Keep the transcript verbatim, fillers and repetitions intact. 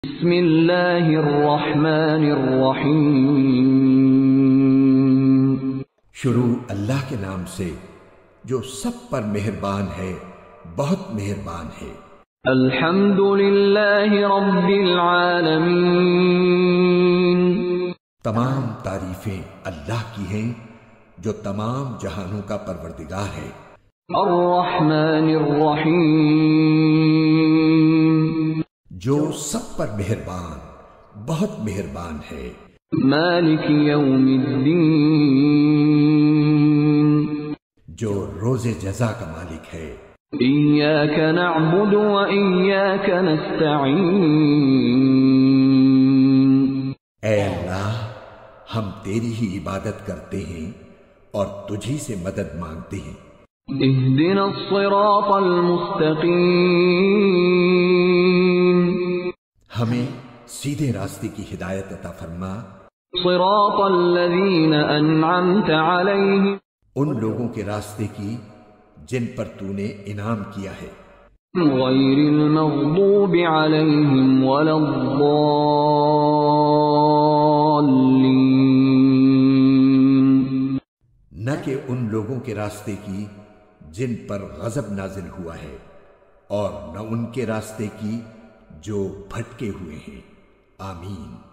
بسم اللہ الرحمن الرحیم۔ شروع اللہ کے نام سے جو سب پر مہربان ہے، بہت مہربان ہے۔ الحمد للہ رب العالمین۔ تمام تعریفیں اللہ کی ہیں جو تمام جہانوں کا پروردگار ہے۔ الرحمن الرحیم، جو سب پر مہربان، بہت مہربان ہے۔ مالک یوم الدین، جو روز جزا کا مالک ہے۔ ایاک نعبد و ایاک نستعین، اے اللہ، ہم تیری ہی عبادت کرتے ہیں اور تجھی سے مدد مانگتے ہیں۔ اہدنا الصراط المستقیم، ہمیں سیدھے راستے کی ہدایت عطا فرما۔ صراط الذین انعمت علیہم، ان لوگوں کے راستے کی جن پر تو نے انعام کیا ہے۔ غیر المغضوب علیہم ولا الضالین، نہ کہ ان لوگوں کے راستے کی جن پر غضب نازل ہوا ہے، اور نہ ان کے راستے کی جو بھٹکے ہوئے ہیں۔ آمین۔